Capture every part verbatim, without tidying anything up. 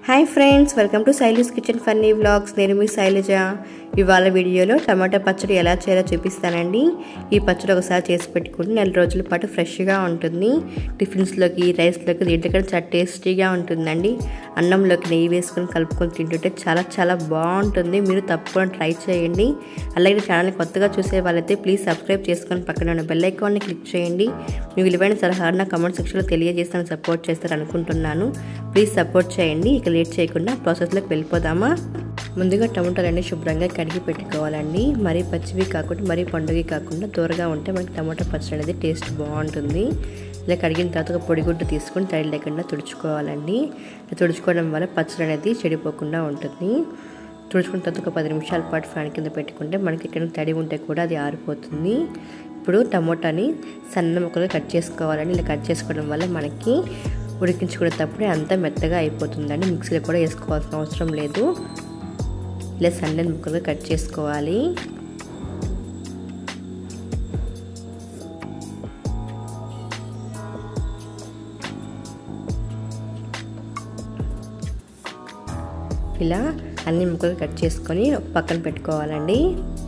Hi friends, welcome to Sailu's kitchen funny vlogs. నేను మీ శైలజ. ఇవాళ వీడియోలో టమాటా పచ్చడి ఎలా చేయాలో చూపిస్తానండి. ఈ పచ్చడి ఒకసారి చేసి పెట్టుకుంటే నెల రోజుల పాటు ఫ్రెష్గా ఉంటుంది. టిఫిన్స్లోకి, రైస్లోకి, దీంట్లో చాలా టేస్టీగా ఉంటుందండి. అన్నంలోకి నెయ్యి వేసుకొని కలుపుకొని తింటుంటే చాలా చాలా బాగుంటుంది. మీరు తప్పకుండా ట్రై చేయండి. అలాగే ఛానల్ని కొత్తగా చూసే వాళ్ళైతే ప్లీజ్ సబ్స్క్రైబ్ చేసుకొని పక్కన ఉన్న బెల్ ఐకాన్ని క్లిక్ చేయండి. మీ విలువైన సలహాలు నా కామెంట్ సెక్షన్లో తెలియజేసి నన్ను సపోర్ట్ చేస్తారు అనుకుంటున్నాను. ప్లీజ్ సపోర్ట్ చేయండి. ఇక లేట్ చేయకుండా ప్రాసెస్లోకి వెళ్ళిపోదామా. ముందుగా టమాటాలన్నీ శుభ్రంగా కడిగి పెట్టుకోవాలండి. మరీ పచ్చివి కాకుండా మరీ పండుగ కాకుండా దూరగా ఉంటే మనకి టమాటా పచ్చడి అనేది టేస్ట్ బాగుంటుంది. ఇలా కడిగిన తర్వాత ఒక పొడిగుడ్డు తీసుకొని తడి లేకుండా తుడుచుకోవాలండి. తుడుచుకోవడం వల్ల పచ్చడి అనేది చెడిపోకుండా ఉంటుంది. తుడుచుకున్న తర్వాత ఒక పది నిమిషాల పాటు ఫ్యాన్ కింద పెట్టుకుంటే మనకి ఎక్కడ తడి ఉంటే కూడా అది ఆరిపోతుంది. ఇప్పుడు టమోటాని సన్న ముక్కలు కట్ చేసుకోవాలండి. ఇలా కట్ చేసుకోవడం వల్ల మనకి ఉడికించుకునేటప్పుడే అంతా మెత్తగా అయిపోతుందండి. మిక్సీలో కూడా వేసుకోవాల్సిన అవసరం లేదు. ఇలా సన్నని ముక్కలుగా కట్ చేసుకోవాలి. ఇలా అన్ని ముక్కలు కట్ చేసుకొని ఒక పక్కన పెట్టుకోవాలండి.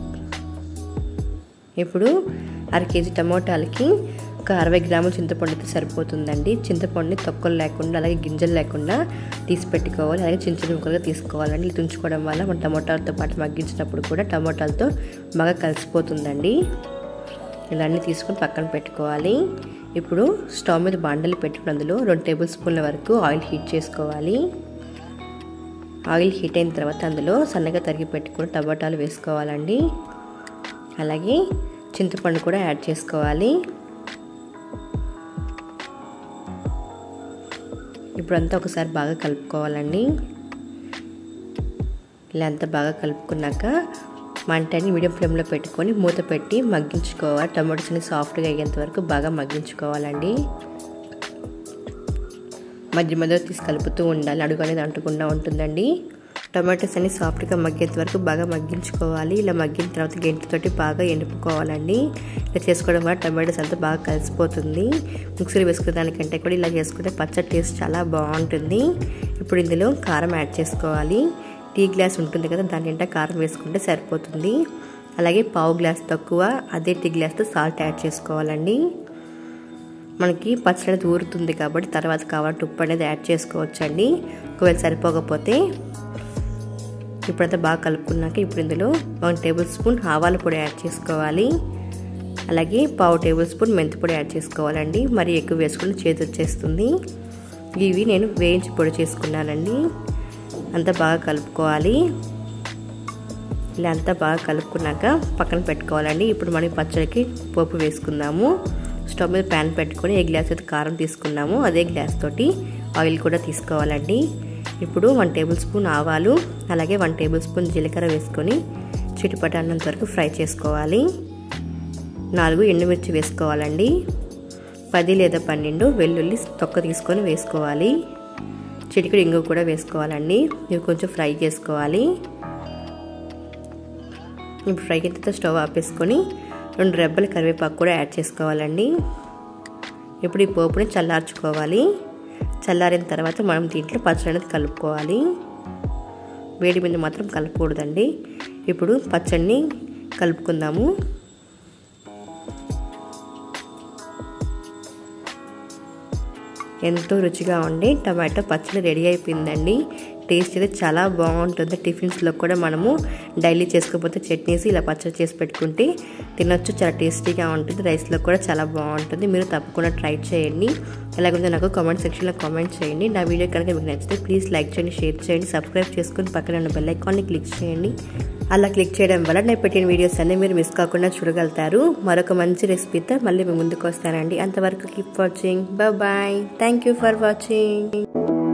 ఇప్పుడు అర కేజీ టమోటాలకి ఒక అరవై గ్రాముల చింతపండు అయితే సరిపోతుందండి. చింతపండుని తొక్కలు లేకుండా అలాగే గింజలు లేకుండా తీసి పెట్టుకోవాలి. అలాగే చిన్న చిన్న ముక్కలుగా తీసుకోవాలండి. ఇది తుంచుకోవడం వల్ల మన టమోటాలతో పాటు మగ్గించినప్పుడు కూడా టమోటాలతో బాగా కలిసిపోతుందండి. ఇలా అన్నీ తీసుకొని పక్కన పెట్టుకోవాలి. ఇప్పుడు స్టవ్ మీద బాండలు పెట్టుకుని అందులో రెండు టేబుల్ స్పూన్ల వరకు ఆయిల్ హీట్ చేసుకోవాలి. ఆయిల్ హీట్ అయిన తర్వాత అందులో సన్నగా తరిగి పెట్టుకుని టమోటాలు వేసుకోవాలండి. అలాగే చింతపండు కూడా యాడ్ చేసుకోవాలి. ఇప్పుడంతా ఒకసారి బాగా కలుపుకోవాలండి. ఇలా అంతా బాగా కలుపుకున్నాక మంటని మీడియం ఫ్లేమ్లో పెట్టుకొని మూత పెట్టి మగ్గించుకోవాలి. టమాటోస్ అన్ని సాఫ్ట్గా అయ్యేంత వరకు బాగా మగ్గించుకోవాలండి. మధ్య మధ్యలో తీసి కలుపుతూ ఉండాలి. అడుగు అనేది అంటకుండా ఉంటుందండి. టమాటోస్ అన్ని సాఫ్ట్గా మగ్గేంత వరకు బాగా మగ్గించుకోవాలి. ఇలా మగ్గిన తర్వాత గెంటితోటి బాగా ఎండుపుకోవాలండి. ఇలా చేసుకోవడం వల్ల టమాటోస్ అంతా బాగా కలిసిపోతుంది. మిక్సీలో వేసుకునే దానికంటే కూడా ఇలా చేసుకుంటే పచ్చడి టేస్ట్ చాలా బాగుంటుంది. ఇప్పుడు ఇందులో కారం యాడ్ చేసుకోవాలి. టీ గ్లాస్ ఉంటుంది కదా, దాని నిండా కారం వేసుకుంటే సరిపోతుంది. అలాగే పావు గ్లాస్ తక్కువ అదే టీ గ్లాస్తో సాల్ట్ యాడ్ చేసుకోవాలండి. మనకి పచ్చడి ఊరుతుంది కాబట్టి తర్వాత కావాలంటే ఉప్పు అనేది యాడ్ చేసుకోవచ్చండి. ఒకవేళ సరిపోకపోతే ఇప్పుడంతా బాగా కలుపుకున్నాక ఇప్పుడు ఇందులో వన్ టేబుల్ స్పూన్ ఆవాల పొడి యాడ్ చేసుకోవాలి. అలాగే పావు టేబుల్ స్పూన్ మెంతి పొడి యాడ్ చేసుకోవాలండి. మరి ఎక్కువ వేసుకుని చేతి వచ్చేస్తుంది. ఇవి నేను వేయించి పొడి చేసుకున్నానండి. అంతా బాగా కలుపుకోవాలి. ఇలా అంతా బాగా కలుపుకున్నాక పక్కన పెట్టుకోవాలండి. ఇప్పుడు మనం పచ్చడికి పోపు వేసుకుందాము. స్టవ్ మీద ప్యాన్ పెట్టుకొని ఏ గ్లాస్ అయితే కారం తీసుకున్నాము అదే గ్లాస్ తోటి ఆయిల్ కూడా తీసుకోవాలండి. ఇప్పుడు వన్ టేబుల్ స్పూన్ ఆవాలు అలాగే వన్ టేబుల్ స్పూన్ జీలకర్ర వేసుకొని చిటిపట అన్నంత వరకు ఫ్రై చేసుకోవాలి. నాలుగు ఎండుమిర్చి వేసుకోవాలండి. పది లేదా పన్నెండు వెల్లుల్లి తొక్క తీసుకొని వేసుకోవాలి. చిటికెడు ఇంగు కూడా వేసుకోవాలండి. ఇవి కొంచెం ఫ్రై చేసుకోవాలి. ఇప్పుడు ఫ్రై అయిన తర్వాత స్టవ్ ఆపేసుకొని రెండు రెబ్బల కరివేపాకు కూడా యాడ్ చేసుకోవాలండి. ఇప్పుడు ఈ పోపుని చల్లార్చుకోవాలి. చల్లారిన తర్వాత మనం దీంట్లో పచ్చడి అనేది కలుపుకోవాలి. వేడి మీద మాత్రం కలపకూడదండి. ఇప్పుడు పచ్చడిని కలుపుకుందాము. ఎంతో రుచిగా ఉండి టమాటో పచ్చడి రెడీ అయిపోయిందండి. టేస్ట్ అయితే చాలా బాగుంటుంది. టిఫిన్స్లో కూడా మనము డైలీ చేసుకోకపోతే చట్నీస్ ఇలా పచ్చడి చేసి పెట్టుకుంటే తినొచ్చు. చాలా టేస్టీగా ఉంటుంది. రైస్లో కూడా చాలా బాగుంటుంది. మీరు తప్పకుండా ట్రై చేయండి. ఎలాగుందో నాకు కామెంట్ సెక్షన్లో కామెంట్ చేయండి. నా వీడియో కనుక మీకు నచ్చితే ప్లీజ్ లైక్ చేయండి, షేర్ చేయండి, సబ్స్క్రైబ్ చేసుకుని పక్కన ఉన్న బెల్ ఐకాన్ని క్లిక్ చేయండి. అలా క్లిక్ చేయడం వల్ల నేను పెట్టిన వీడియోస్ అన్నీ మీరు మిస్ కాకుండా చూడగలుగుతారు. మరొక మంచి రెసిపీతో మళ్ళీ మీ ముందుకు వస్తానండి. అంతవరకు keep watching. Bye bye. Thank you for watching.